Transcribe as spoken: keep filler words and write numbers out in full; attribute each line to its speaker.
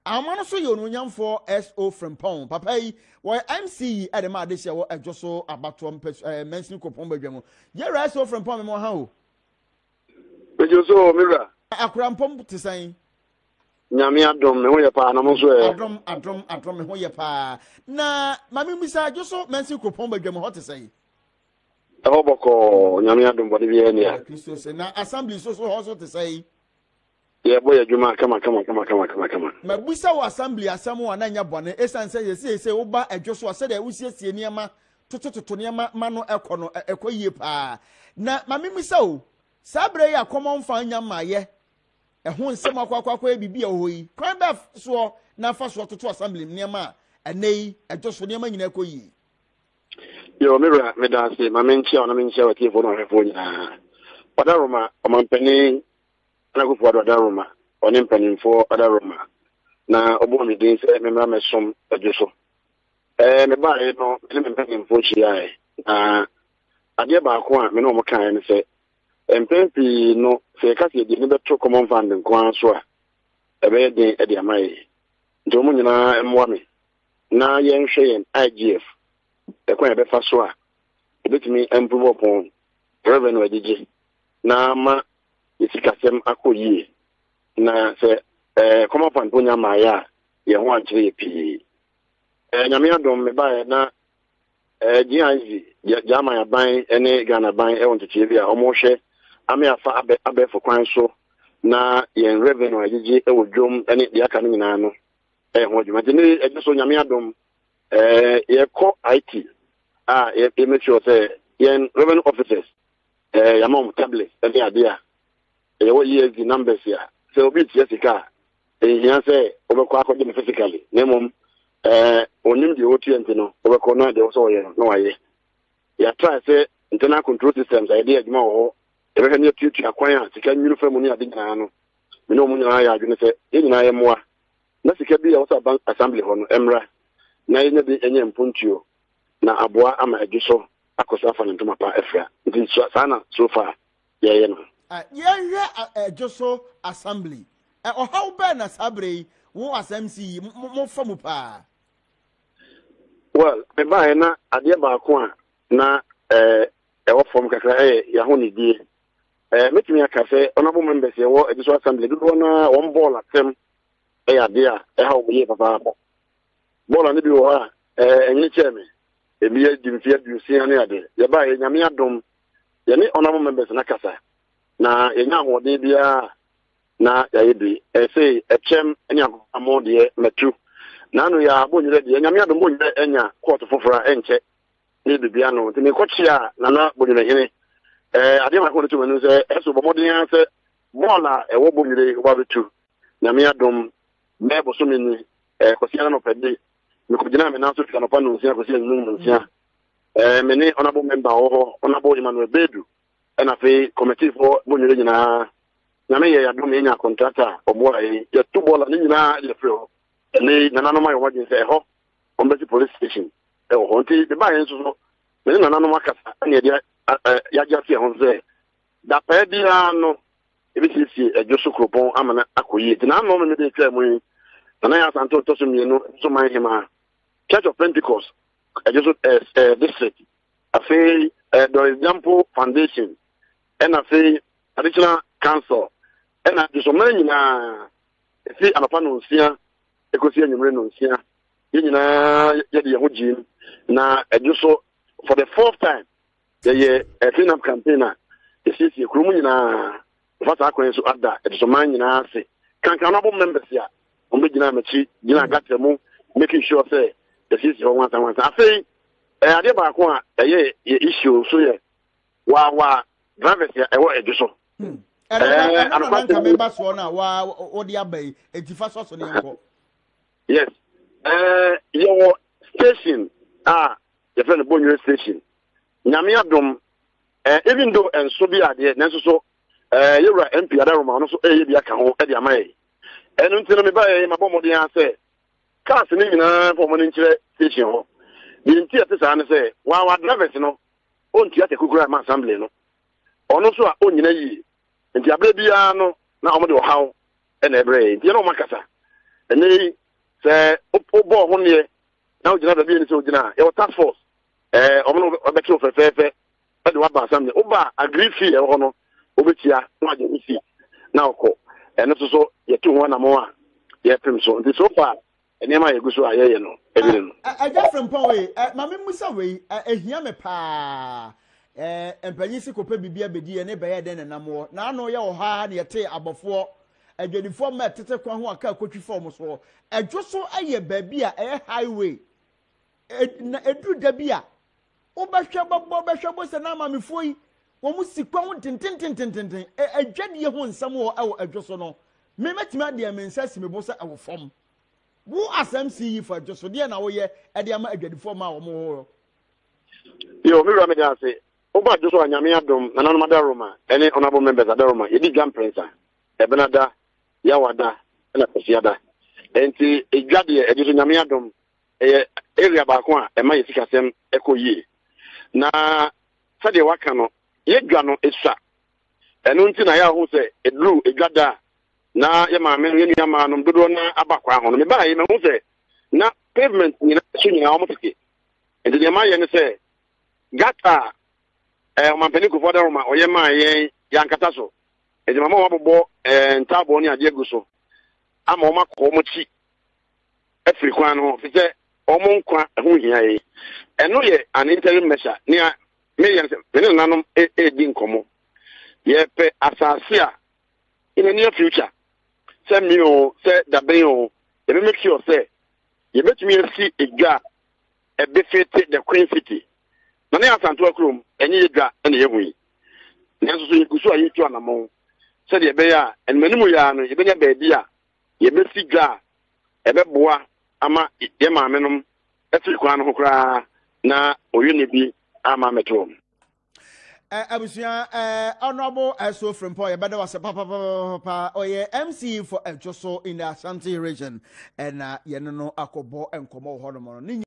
Speaker 1: amano so ye onunyam for S O from Pong papa yi wo M C e de ma de hye wo adwo so abato mention kopon badwam ye S O from Pong me mo ha o
Speaker 2: Ejisu mira
Speaker 1: akurampom tisan
Speaker 2: nyame adom me ho ye pa na mo so e
Speaker 1: adom adom adom me ho ye pa na mami misa adwo so mention kopon badwam ho tisan e
Speaker 2: ho boko nyame adom body bi ene ya
Speaker 1: Kristo se na assembly so so ho so tisan
Speaker 2: ye boy adwuma kama kama kama kama kama kama
Speaker 1: mabusa wo assembly asem wo na nya bone esan se yesi se wo ba adwo so se de wo siesie niema totototo niema ma no ekọ no ekọ yie pa na mami misa o sabre ya common fan nya maye ehun nsem akwakwa bibi a ho yi kwan ba so na fa so toto assembly niema enei adwo so niema nyina ekọ yi
Speaker 2: yo mira me da se mami nchia na me nchia wa tifo no hefo nyina odaroma omampani na go for odaroma oni mpanimfo odaroma na obo mi din se me mra mesom adwoso eh me ba e no me mpanimfo chia e na ade ba ko a me no mo kan ne se empepi no se ka se di ne beto common fund nko so a e be de e de amai nto mo nyina emwa me na ye nhwe yen I G F e kwa be fa so a e betimi improve upon revenue adije na ma isikasem akoyie na se eh common fund ponya ma ya ye ho anchire pi eh nyame adom me ba na eh gianzi jama ya ban ene Ghana ban e won tete bia omo hwe ame afa abe abe for kwan so na ye revenue agigi e wodwom ene de aka no nyina no eh ho dwuma de ne e so nyame adom eh ye ko I T ah ye make sure say ye revenue officers eh yamom tablet ene ade a e wo ye the numbers ya so obi tiasika e hian say obekọ akọje physically nemom eh onim de otu ente no obekọ no de so ye no waye ya try say internal control systems idea adwuma wo e be kan tutu akwan a sika nwuru famu ni ade nyina no me no mu nyina ya adwene say e nyina ye moa na sika bi ya wo bank assembly ho no emra na ye ne enye mpuntuo na aboa ama adwuso akosa fa ntoma pa afra nti sana so far ye ye no
Speaker 1: ah ye adwoso assembly eh o how be na sabre wo asmc mo famu pa
Speaker 2: well me ba na ade ba ko a na eh e wo fom kakra eh ya ho ni die eh metumi aka se onabo members ye wo adwoso assembly do na won ball atem eh ade a eh ha wo ye papa ball na bi wo ha eh enyi cheme e bi di bi adu si ane ade ye ba ye nyame adom ye ni onabo members na kasa na ye nya ho de bia na ya yebi e say e chem enya amode metu na no ya bonyere de nyame adom bonyere enya court fofora enche ni bibia no te me kochia na na bonyere hene eh ade ma ko to menu se eso bomoden se bola e wo bonyere wo betu nyame adom me bo so meni eh kosia no pede me ko gina me na so fika no pa no sia kosia no sia eh me ni honorable member ho honorable Emmanuel Bedu na fe committee for bonyere nyina na me ya dum enya contractor oboa e ya tubola ni nyina le fro ele na nanu ma yo wajin se ho ombesi police station e ho nti de ba yen so so me na nanu makasa na dia ya ja fi ho ze da pa dia no e bi si e joso kropon amana akoyi ti na no me de twa mu na na ya santo to so mi no so man hima Church of Pentecost e joso eh district afi there is Jampo Foundation and afi additional council and at so many na si anapa no nsia ekosi anyumre no nsia yina ye de hoji na adwoso for the fourth time ye a clean up campaign na esi si ekrumu nyina fata akwen so ada adwoso man nyina ase kan kan no members ya on be gina machi gina gatemu making sure say the esi ho wan wan afei eh ade ba ko a ye issue so ye wa wa drivers ya e wo adwoso
Speaker 1: eh ana na member so na wa odi abai etifa so so ne nko
Speaker 2: yes eh your station ah your friend Bonyo station nyame adom eh even though enso bi ade nanso so eh yewra M P adaroma no so eh bi aka ho e de amai enu ntino me ba e mabomode ya se cars ni nyina for money nkire station ho bi nti ate sa ne se wa wa drivers no onti ate kukura ma assembly no ono so a onyina yi nti abre bia no na omo de o haw e na ebre nti na o makasa ene se obo ho ne na o gina da bi ni se o gina e task force eh o mo obeti o fefefe e de wa ba assembly oba agree fee e ho no obetia na age ni fee na okọ ene so so ye tu ho na mo a ye pem so nti so far ene ma ye guso ayeye no e bi no
Speaker 1: aja from pon we ma me musa we ehia me pa eh empanyi si kopa bibia bedi ne beye den na mo na ano ye wo ha na ye te abofo adwadifo ma tete kwa ho aka kotwi form so adwo so aye ba bia eh highway na edu da bia obahwe babo bahwe bo se na mamefo yi wo mu sikwa ho tintintintintint adwade ye ho nsam wo awo adwo so no me metime ade me nsasi me bo se awo form wo asem si yi for adwo so de na wo ye ade ama adwadifo ma wo mo
Speaker 2: yo me rame da se oba adwo so anyame adom na nanu madaroma ene honorable members adaroma ye di grand prince ebenada yawada na pesiada enti edwade adwo so nyame adom eh area ba ko a e ma yesika sem ekoyie na sade waka no yedwa no esa eno nti na ya ho se edru edwada na ye ma me ye ma no dodo na abakwa ho no me ba ye me ho se na pavement ni na so nyina o motike enti de ma ye ne se gata eh ma peni ko foda ma o ye ma ye yankata so enti ma ma wabbo eh ntabo ni ade guso ama o ma ko mo chi afiri kwan ho fi se omo nkwa ho hia yi eno ye an interim measure ni a me ye me ne nanom e e di nkomo ye pe asase a in the near future se mi o se da ben o e be make sure say ye betumi asi egwa e be fit the Queen City na ne asanto akrom enye egwa na ye hu yi nanso so ye kusu ayi tu anamo se de be ya en manimu ya no ye benya ba bi a ye be si gwa e be boa ama ye maamenom efi kwan ho kra na oyune bi ama metro
Speaker 1: eh abusia eh honorable aso frimpon ye beda wase papa papa oye M C for Ejisu in the Ashanti region and uh, ye no akobo enkomo ho no